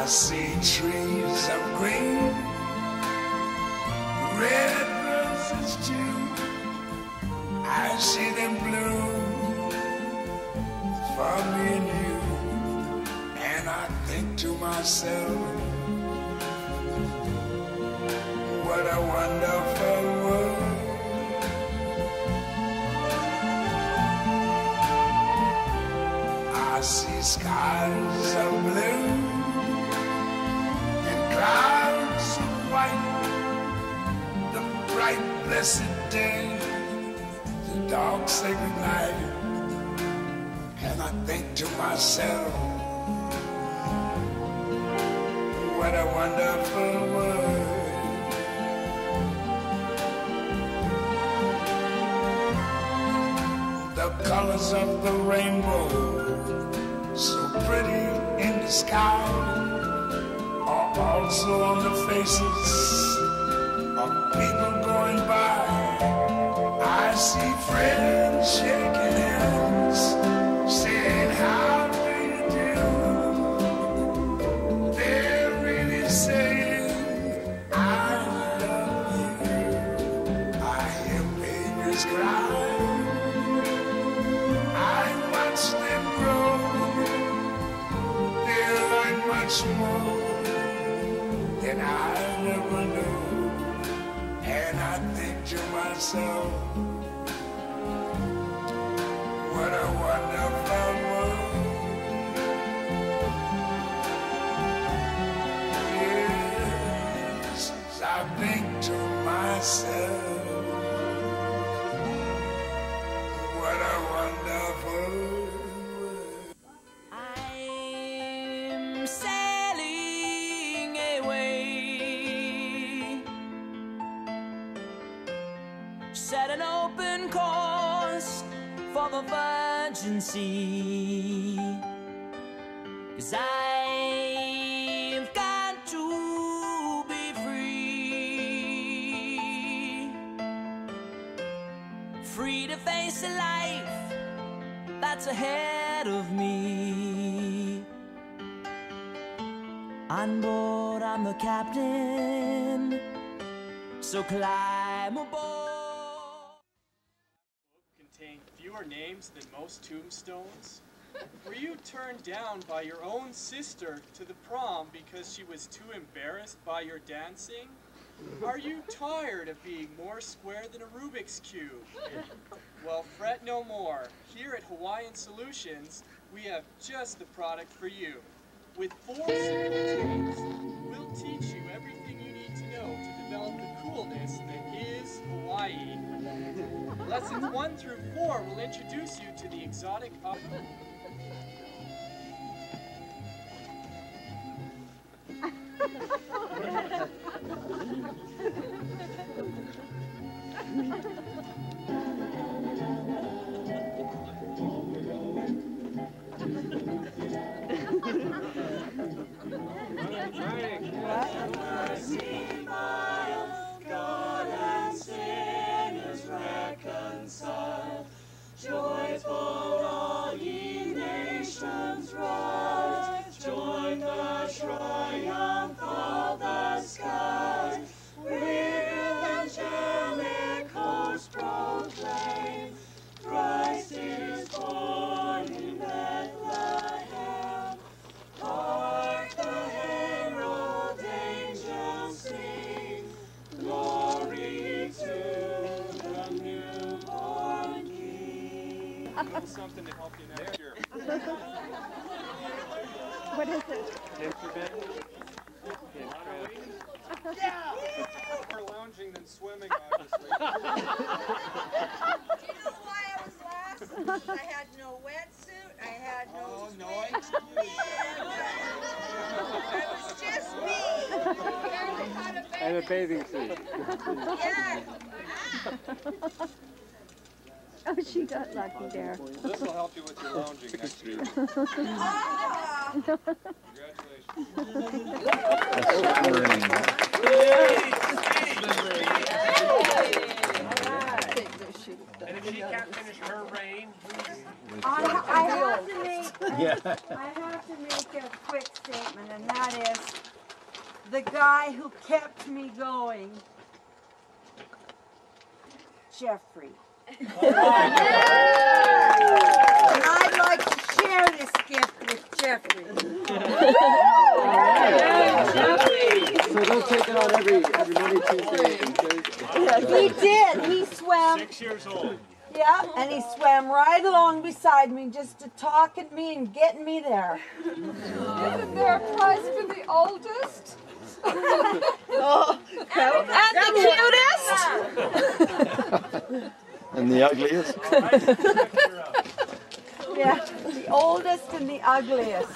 see trees of green, red roses too. I see them bloom for me and you. And I think to myself, what a wonderful world. I see skies of blue and clouds of white, the bright blessed day, the dark sacred night. And I think to myself, what a wonderful world. The colors of the rainbow, so pretty in the sky, are also on the faces of people going by. I see friends shaking hands, saying, how do you do? They're really saying, I love you. I hear babies cry. Watch them grow, they learn much more than I never knew. And I think to myself, what a wonderful world. Yes, I think to myself, what a wonderful world. Set an open course for the virgin sea, 'cause I've got to be free, free to face a life that's ahead of me. On board, I'm the captain, so climb aboard. Fewer names than most tombstones? Were you turned down by your own sister to the prom because she was too embarrassed by your dancing? Are you tired of being more square than a Rubik's Cube? Well, fret no more. Here at Hawaiian Solutions, we have just the product for you. With 4 simple tools, we'll teach you everything you need to know to develop the coolness that is Hawaii. Lessons 1 through 4 will introduce you to the exotic God and sinners reconciled, joyful all ye nations rise, join the triumph of the skies, with angelic hosts proclaim, Christ is born in Bethlehem. Hark the herald angels sing, glory to the newborn King. A little something to help you next year. What is it? Yeah! More lounging than swimming, obviously. Do you know why I was last? I had no wetsuit, I had no swim. It was just me. And a bathing suit. Yeah. Oh, she got lucky there. This will help you with your lounging next year. Congratulations. And if she can't finish her reign, I have to make Yeah. I have to make a quick statement, and that is the guy who kept me going, Jeffrey. And I'd like to share this gift with Jeffrey. So don't take it on every Monday, Tuesday, and Thursday. He did. He swam. 6 years old. Yeah, and he swam right along beside me just to talk at me and get me there. Isn't there a prize for the oldest? And the cutest? And the ugliest? Yeah, the oldest and the ugliest.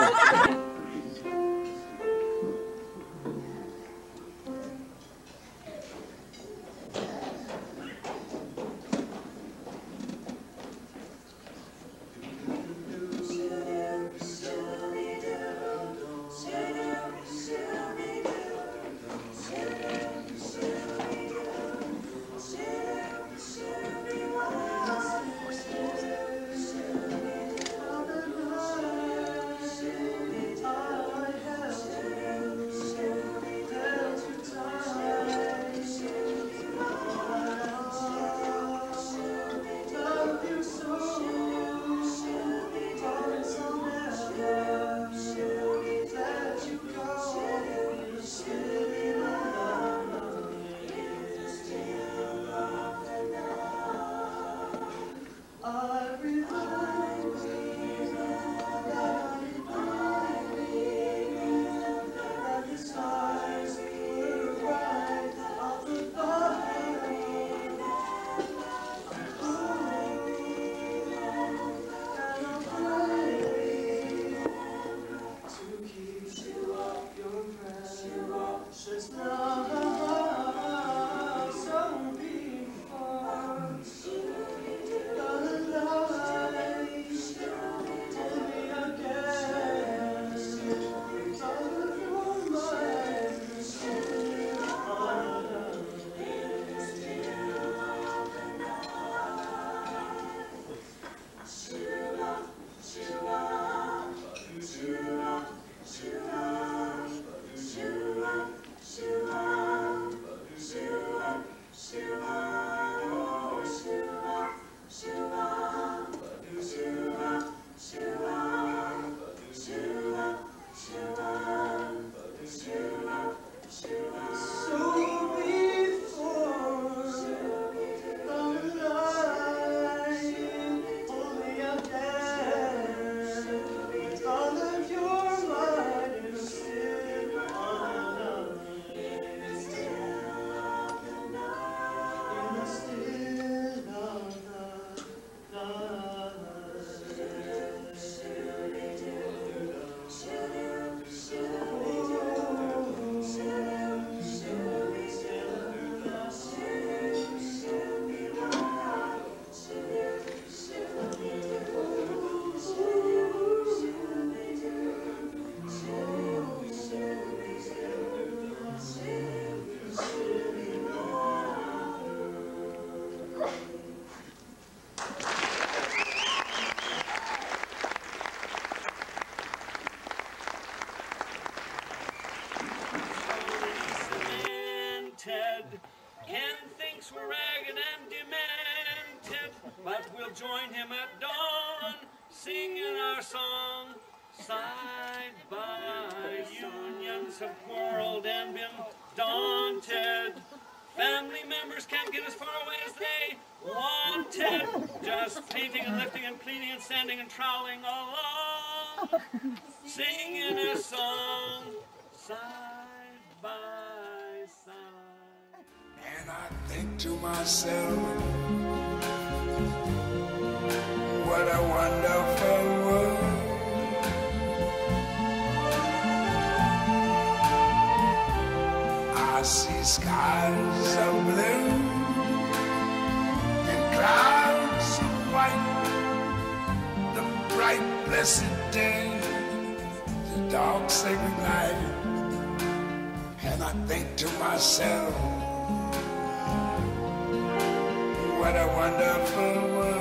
We're ragged and demented, but we'll join him at dawn, singing our song. Side by unions have quarreled and been daunted. Family members can't get as far away as they wanted. Just painting and lifting and cleaning and sanding and troweling along, singing a song. Side by side. And I think to myself, what a wonderful world. I see skies of blue and clouds of white, the bright blessed day, the dark sacred night. And I think to myself, what what a wonderful world.